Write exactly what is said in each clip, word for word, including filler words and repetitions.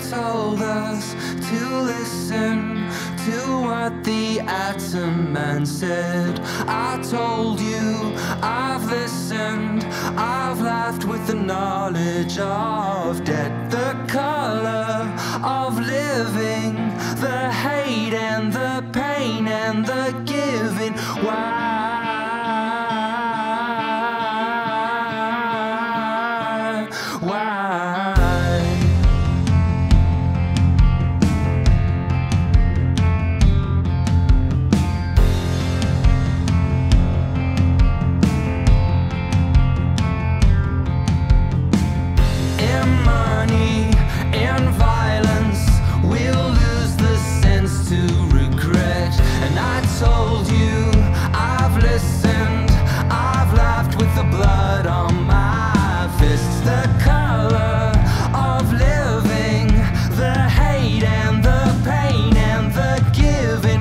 told us to listen to what the atom man said. I told you I've listened, I've laughed with the knowledge of death. The color of living, the hate and the pain and the giving. Why? Told you I've listened, I've laughed with the blood on my fists. The color of living, the hate and the pain and the giving.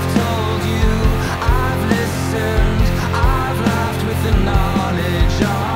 Knowledge of